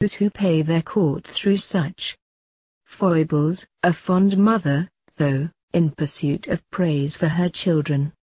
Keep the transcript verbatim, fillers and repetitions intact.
those who pay their court through such foibles. A fond mother, though, in pursuit of praise for her children,